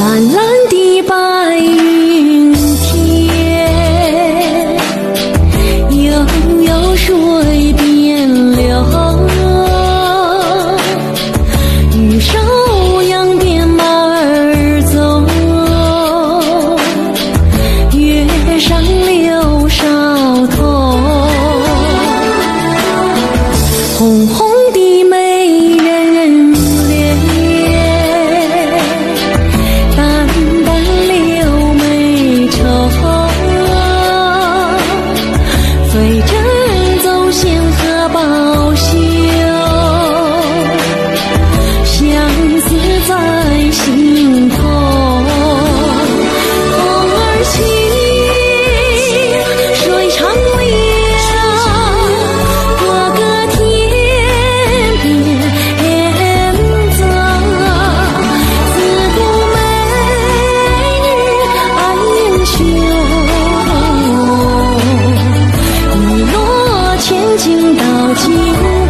蓝蓝的白云天，悠悠水边流，玉手扬鞭马儿走，月上柳梢头，红红的美人脸，淡淡柳眉愁，飞针走线和宝绣，相思在心头。风儿起，水长流，哥哥天边走，自古美女爱英雄，一诺千金到今。